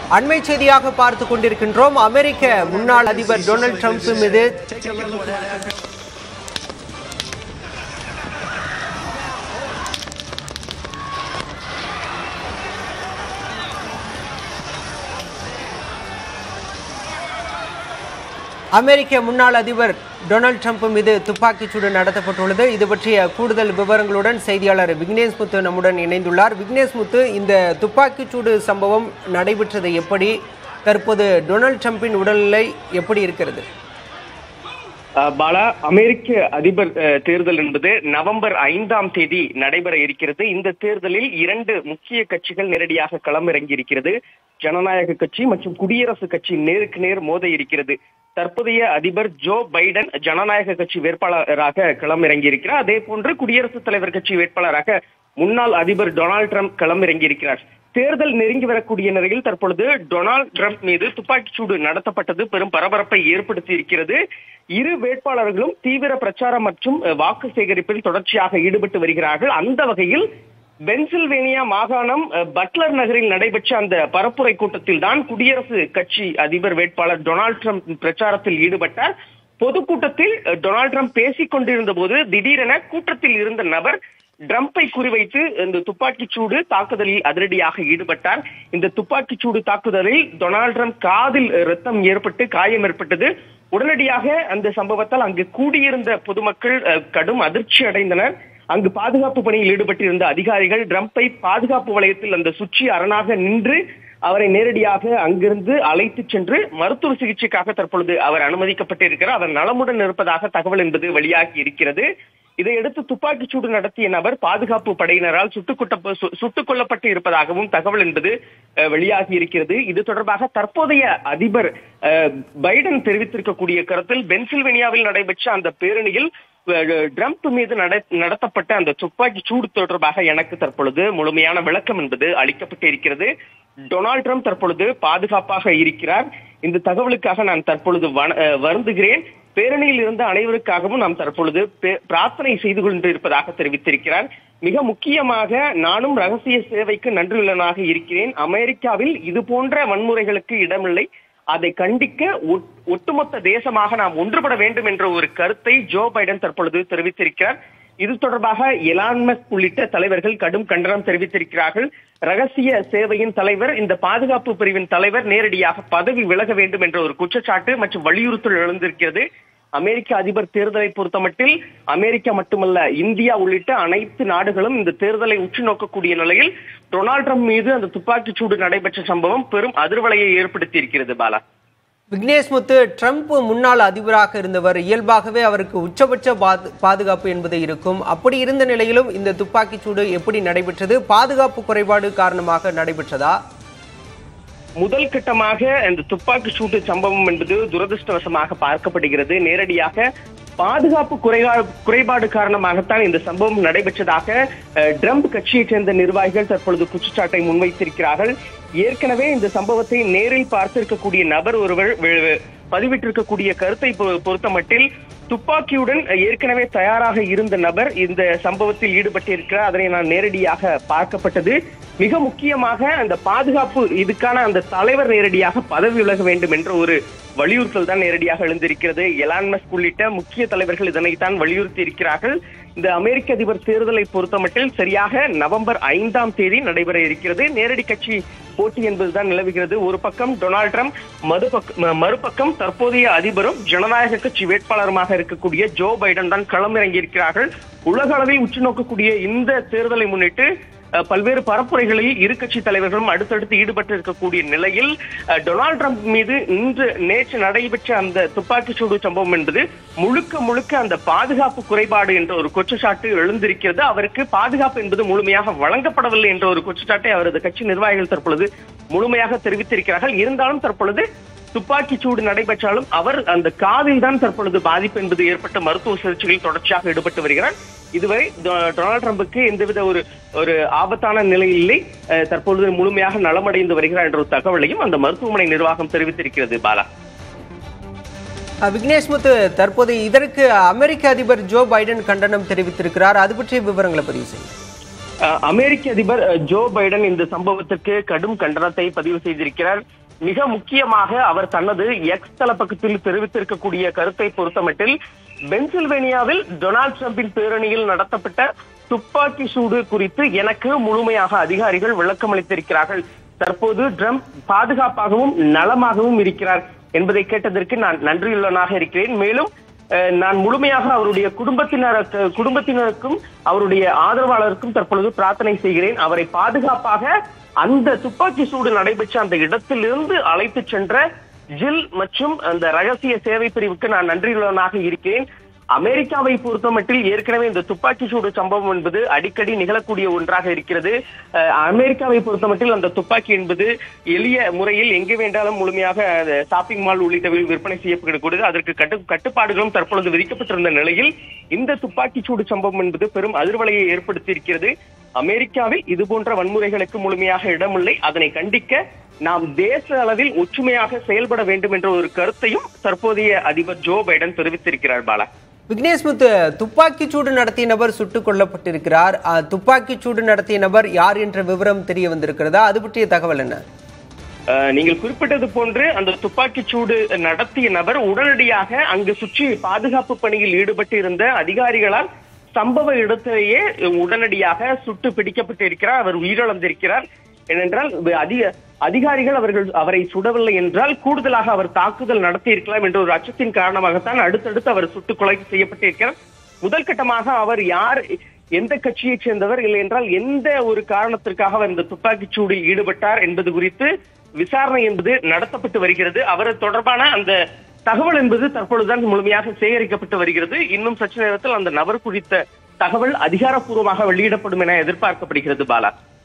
அண்மை செய்தியாக பார்த்துக் கொண்டிருக்கின்றோம். அமெரிக்க முன்னாள் அதிபர் டொனால்ட் ட்ரம்ப் மீது அமெரிக்க முன்னாள் அதிபர் டொனால்ட் ட்ரம்ப் மீது துப்பாக்கிச்சூடு நடத்தப்பட்டுள்ளது. இது பற்றிய கூடுதல் விவரங்களுடன் செய்தியாளர் விக்னேஷ் முத்து நம்முடன் இணைந்துள்ளார். விக்னேஷ் முத்து, இந்த துப்பாக்கிச்சூடு சம்பவம் நடைபெற்றது எப்படி? தற்போது டொனால்ட் ட்ரம்பின் உடல்நிலை எப்படி இருக்கிறது? பாலா, அமெரிக்க அதிபர் தேர்தல் என்பது நவம்பர் 5ஆம் தேதி நடைபெற இருக்கிறது. இந்த தேர்தலில் 2 முக்கிய கட்சிகள் நேரடியாக களமிறங்கி இருக்கிறது. ஜனநாயக கட்சி மற்றும் குடியரசுக் கட்சி நேருக்கு நேர் மோத இருக்கிறது. தற்போதைய அதிபர் ஜோ பைடன் ஜனநாயக கட்சி வேட்பாளராக களமிறங்கி இருக்கிறார். அதே போன்று குடியரசுத் தலைவர் கட்சி வேட்பாளராக முன்னாள் அதிபர் டொனால்ட் ட்ரம்ப் களமிறங்கி இருக்கிறார். தேர்தல் நெருங்கி வரக்கூடிய நிலையில் தற்பொழுது டொனால்ட் ட்ரம்ப் மீது துப்பாக்கிச்சூடு நடத்தப்பட்டது பெரும் பரபரப்பை ஏற்படுத்தி இருக்கிறது. இரு வேட்பாளர்களும் தீவிர பிரச்சாரம் மற்றும் வாக்கு சேகரிப்பில் தொடர்ச்சியாக ஈடுபட்டு வருகிறார்கள். அந்த வகையில் பென்சில்வேனியா மாகாணம் பட்லர் நகரில் நடைபெற்ற அந்த பரப்புரை கூட்டத்தில் தான் குடியரசு கட்சி அதிபர் வேட்பாளர் டொனால்ட் ட்ரம்ப் பிரச்சாரத்தில் ஈடுபட்டார். பொதுக்கூட்டத்தில் டொனால்ட் ட்ரம்ப் பேசிக் கொண்டிருந்த போது திடீரென கூட்டத்தில் இருந்த நபர் ட்ரம்பை குறிவைத்து இந்த துப்பாக்கிச்சூடு தாக்குதலில் அதிரடியாக ஈடுபட்டார். இந்த துப்பாக்கிச்சூடு தாக்குதலில் டொனால்ட் ட்ரம்ப் காதில் ரத்தம் ஏற்பட்டு காயம் ஏற்பட்டது. உடனடியாக அந்த சம்பவத்தால் அங்கு கூடியிருந்த பொதுமக்கள் கடும் அதிர்ச்சி அடைந்தனர். அங்கு பாதுகாப்பு பணியில் ஈடுபட்டிருந்த அதிகாரிகள் ட்ரம்பை பாதுகாப்பு வலயத்தில் அந்த சுற்றி அரணாக நின்று அவரை நேரடியாக அங்கிருந்து அழைத்து சென்று மருத்துவ சிகிச்சைக்காக தற்பொழுது அவர் அனுமதிக்கப்பட்டிருக்கிறார். அவர் நலமுடன் இருப்பதாக தகவல் என்பது வெளியாகி இருக்கிறது. இதையடுத்து துப்பாக்கிச்சூடு நடத்திய நபர் பாதுகாப்பு படையினரால் சுட்டுக் கொல்லப்பட்டு இருப்பதாகவும் தகவல் என்பது வெளியாகி இருக்கிறது. இது தொடர்பாக தற்போதைய அதிபர் பைடன் தெரிவித்திருக்கக்கூடிய கருத்தில் பென்சில்வேனியாவில் நடைபெற்ற அந்த பேரணியில் ட்ரம்ப் மீது நடத்தப்பட்ட அந்த துப்பாக்கி சூடு தொடர்பாக எனக்கு தற்பொழுது முழுமையான விளக்கம் என்பது அளிக்கப்பட்டு இருக்கிறது. டொனால்ட் ட்ரம்ப் தற்பொழுது பாதுகாப்பாக இருக்கிறார். இந்த தகவலுக்காக நான் தற்பொழுது வருந்துகிறேன். பேரணியில் இருந்த அனைவருக்காகவும் நாம் தற்பொழுது பிரார்த்தனை செய்து கொண்டிருப்பதாக தெரிவித்திருக்கிறார். மிக முக்கியமாக நானும் ரகசிய சேவைக்கு நன்றியுள்ளவனாக இருக்கிறேன். அமெரிக்காவில் இது போன்ற வன்முறைகளுக்கு இடமில்லை. அதை கண்டிக்க ஒட்டுமொத்த தேசமாக நாம் ஒன்றுபட வேண்டும் என்ற ஒரு கருத்தை ஜோ பைடன் தற்பொழுது தெரிவித்திருக்கிறார். இது தொடர்பாக எலான் மஸ்க் உள்ளிட்ட தலைவர்கள் கடும் கண்டனம் தெரிவித்திருக்கிறார்கள். ரகசிய சேவையின் தலைவர், இந்த பாதுகாப்பு பிரிவின் தலைவர் நேரடியாக பதவி விலக வேண்டும் என்ற ஒரு குற்றச்சாட்டு மற்றும் வலியுறுத்தல் எழுந்திருக்கிறது. அமெரிக்க அதிபர் தேர்தலை பொறுத்தமட்டில் அமெரிக்கா மட்டுமல்ல, இந்தியா உள்ளிட்ட அனைத்து நாடுகளும் இந்த தேர்தலை உற்று நோக்கக்கூடிய நிலையில் டொனால்ட் ட்ரம்ப் மீது அந்த துப்பாக்கிச்சூடு நடைபெற்ற சம்பவம் பெரும் அதிர்வலையை ஏற்படுத்தி இருக்கிறது. பாலா, விக்னேஷ் முத்து, ட்ரம்ப் முன்னாள் அதிபராக இருந்தவர், இயல்பாகவே அவருக்கு உச்சபட்ச பாதுகாப்பு என்பது இருக்கும். அப்படி இருந்த நிலையிலும் இந்த துப்பாக்கிச்சூடு எப்படி நடைபெற்றது? பாதுகாப்பு குறைபாடு காரணமாக நடைபெற்றதா? முதல் கட்டமாக இந்த துப்பாக்கி சூட்டு சம்பவம் என்பது துரதிருஷ்டவசமாக பார்க்கப்படுகிறது. நேரடியாக பாதுகாப்பு குறைபாடு காரணமாகத்தான் இந்த சம்பவம் நடைபெற்றதாக ட்ரம்ப் கட்சியைச் சேர்ந்த நிர்வாகிகள் தற்பொழுது குற்றச்சாட்டை முன்வைத்திருக்கிறார்கள். ஏற்கனவே இந்த சம்பவத்தை நேரில் பார்த்திருக்கக்கூடிய நபர் ஒருவர் பதிவிட்டிருக்கக்கூடிய கருத்தை பொறுத்தமட்டில் துப்பாக்கியுடன் ஏற்கனவே தயாராக இருந்த நபர் இந்த சம்பவத்தில் ஈடுபட்டிருக்கிறார். அதனை நான் நேரடியாக பார்க்கப்பட்டது. மிக முக்கியமாக அந்த பாதுகாப்பு இதுக்கான அந்த தலைவர் நேரடியாக பதவி விலக வேண்டும் என்ற ஒரு வலியுறுத்தல் தான் நேரடியாக எழுந்திருக்கிறது. எலான் மஸ்க் உள்ளிட்ட முக்கிய தலைவர்கள் இதனைத்தான் வலியுறுத்தி இருக்கிறார்கள். இந்த அமெரிக்க அதிபர் தேர்தலை பொறுத்தமட்டில் சரியாக நவம்பர் 5ஆம் தேதி நடைபெற இருக்கிறது. நேரடி கட்சி போட்டி என்பதுதான் நிலவுகிறது. ஒரு பக்கம் டொனால்ட் ட்ரம்ப், மறுபக்கம் தற்போதைய அதிபரும் ஜனநாயக கட்சி வேட்பாளருமாக இருக்கக்கூடிய ஜோ பைடன் தான் களமிறங்கி இருக்கிறார்கள். உலக அளவில் உற்று நோக்கக்கூடிய இந்த தேர்தலை முன்னிட்டு பல்வேறு பரப்புரைகளில் இரு கட்சி தலைவர்களும் அடுத்தடுத்து ஈடுபட்டு இருக்கக்கூடிய நிலையில் டொனால்ட் ட்ரம்ப் மீது நேற்று நடைபெற்ற அந்த துப்பாக்கிச்சூடு சம்பவம் என்பது முழுக்க அந்த பாதுகாப்பு குறைபாடு என்ற ஒரு குற்றச்சாட்டு எழுந்திருக்கிறது. அவருக்கு பாதுகாப்பு என்பது முழுமையாக வழங்கப்படவில்லை என்ற ஒரு குற்றச்சாட்டை அவரது கட்சி நிர்வாகிகள் தற்பொழுது முழுமையாக தெரிவித்திருக்கிறார்கள். இருந்தாலும் தற்பொழுது துப்பாக்கி சூடு நடைபெற்றாலும் அவர் அந்த காதில் தான் தற்பொழுது பாதிப்பு என்பது ஏற்பட்ட மருத்துவ சிகிச்சைகளில் தொடர்ச்சியாக ஈடுபட்டு வருகிறார். இதுவரை டொனால்ட் ட்ரம்புக்கு எந்தவித ஒரு ஆபத்தான நிலை இல்லை. தற்பொழுது முழுமையாக நலமடைந்து வருகிறார் என்ற ஒரு தகவலையும் அந்த மருத்துவமனை நிர்வாகம் தெரிவித்திருக்கிறது. பாலா, விக்னேஷ் முத்து, தற்போது இதற்கு அமெரிக்க அதிபர் ஜோ பைடன் கண்டனம் தெரிவித்திருக்கிறார். அது பற்றிய விவரங்களை பதிவு செய்யும். அமெரிக்க அதிபர் ஜோ பைடன் இந்த சம்பவத்திற்கு கடும் கண்டனத்தை பதிவு செய்திருக்கிறார். மிக முக்கியமாக அவர் தனது எக்ஸ் தள பக்கத்தில் தெரிவித்திருக்கக்கூடிய கருத்தை பொறுத்தமட்டில் பென்சில்வேனியாவில் டொனால்டு டிரம்பின் பேரணியில் நடத்தப்பட்ட துப்பாக்கி சூடு குறித்து எனக்கு முழுமையாக அதிகாரிகள் விளக்கம் அளித்திருக்கிறார்கள். தற்போது டிரம்ப் பாதுகாப்பாகவும் நலமாகவும் இருக்கிறார் என்பதை கேட்டதற்கு நான் நன்றியுள்ளவனாக இருக்கிறேன். மேலும் நான் முழுமையாக அவருடைய குடும்பத்தினருக்கும் அவருடைய ஆதரவாளருக்கும் தற்பொழுது பிரார்த்தனை செய்கிறேன். அவரை பாதுகாப்பாக அந்த துப்பாக்கி சூடு நடைபெற்ற அந்த இடத்திலிருந்து அழைத்து சென்ற ஜில் மற்றும் அந்த ரகசிய சேவை பிரிவுக்கு நான் நன்றியுள்ளவனாக இருக்கிறேன். அமெரிக்காவை பொறுத்தமட்டில் ஏற்கனவே இந்த துப்பாக்கி சூடு சம்பவம் என்பது அடிக்கடி நிகழக்கூடிய ஒன்றாக இருக்கிறது. அமெரிக்காவை பொறுத்தமட்டில் அந்த துப்பாக்கி என்பது எளிய முறையில் எங்கு வேண்டாலும் முழுமையாக ஷாப்பிங் மால் உள்ளிட்டவையில் விற்பனை செய்யப்படக்கூடியது. அதற்கு கட்டுப்பாடுகளும் தற்பொழுது விதிக்கப்பட்டிருந்த நிலையில் இந்த துப்பாக்கி சூடு சம்பவம் என்பது பெரும் அதிர்வலையை ஏற்படுத்தி இருக்கிறது. அமெரிக்காவில் இது போன்ற வன்முறைகளுக்கு முழுமையாக இடமில்லை. அதனை கண்டிக்க நாம் தேச அளவில் ஒற்றுமையாக செயல்பட வேண்டும் என்ற ஒரு கருத்தையும் தற்போதைய அதிபர் ஜோ பைடன் தெரிவித்திருக்கிறார். பாலா, விக்னேஷ் முத்து, துப்பாக்கிச் சூடு நடத்திய நபர் சுட்டுக் கொல்லப்பட்டிருக்கிறார். துப்பாக்கிச் சூடு நடத்திய நபர் யார் என்ற விவரம் தெரிய வந்திருக்கிறதா? அது பற்றிய தகவல் என்ன? நீங்கள் குறிப்பிட்டது போன்று அந்த துப்பாக்கிச் சூடு நடத்திய நபர் உடனடியாக அங்கு சுற்றி பாதுகாப்பு பணியில் ஈடுபட்டு இருந்த அதிகாரிகளால் சம்பவ இடத்திலேயே உடனடியாக சுட்டு பிடிக்கப்பட்டிருக்கிறார். அவர் உயிரிழந்திருக்கிறார். ஏனென்றால் அதிகாரிகள் அவரை சுடவில்லை என்றால் கூடுதலாக அவர் தாக்குதல் நடத்தி இருக்கலாம் என்ற ஒரு அச்சத்தின் காரணமாகத்தான் அடுத்தடுத்து அவர் சுட்டுக் கொலை செய்யப்பட்டிருக்கிறார். முதல் கட்டமாக அவர் யார், எந்த கட்சியைச் சேர்ந்தவர், இல்லை என்றால் எந்த ஒரு காரணத்திற்காக அவர் இந்த துப்பாக்கிச் சூடில் ஈடுபட்டார் என்பது குறித்து விசாரணை என்பது நடத்தப்பட்டு வருகிறது. அவர் தொடர்பான அந்த தகவல் என்பது தற்பொழுதுதான் முழுமையாக சேகரிக்கப்பட்டு வருகிறது. இன்னும் சற்று நேரத்தில் அந்த நபர் குறித்த தகவல் அதிகாரப்பூர்வமாக வெளியிடப்படும் என எதிர்பார்க்கப்படுகிறது. பாலா.